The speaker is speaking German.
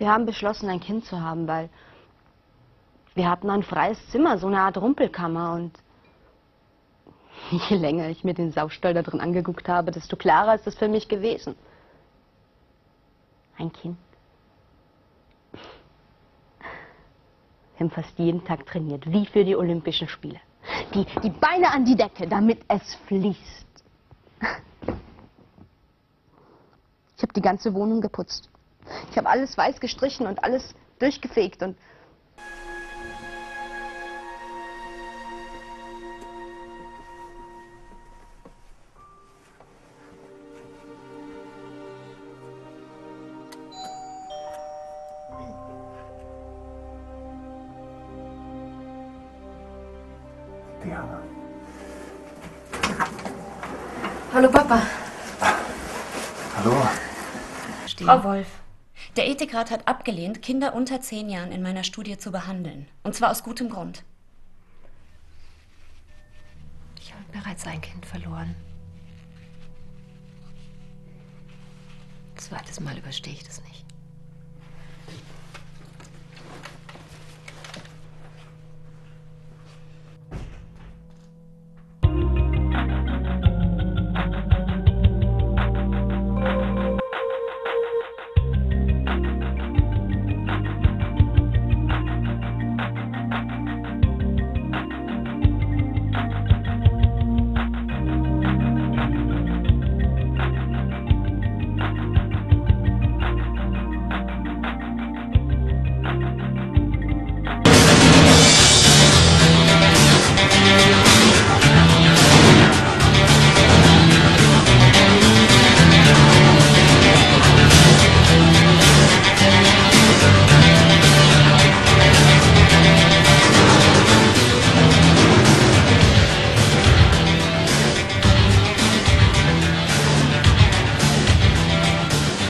Wir haben beschlossen, ein Kind zu haben, weil wir hatten ein freies Zimmer, so eine Art Rumpelkammer. Und je länger ich mir den Saustall da drin angeguckt habe, desto klarer ist es für mich gewesen. Ein Kind. Wir haben fast jeden Tag trainiert, wie für die Olympischen Spiele. Die Beine an die Decke, damit es fließt. Ich habe die ganze Wohnung geputzt. Ich habe alles weiß gestrichen und alles durchgefegt und... Diana. Hallo Papa. Hallo. Frau Wolf, der Ethikrat hat abgelehnt, Kinder unter 10 Jahren in meiner Studie zu behandeln. Und zwar aus gutem Grund. Ich habe bereits ein Kind verloren. Zweites Mal überstehe ich das nicht.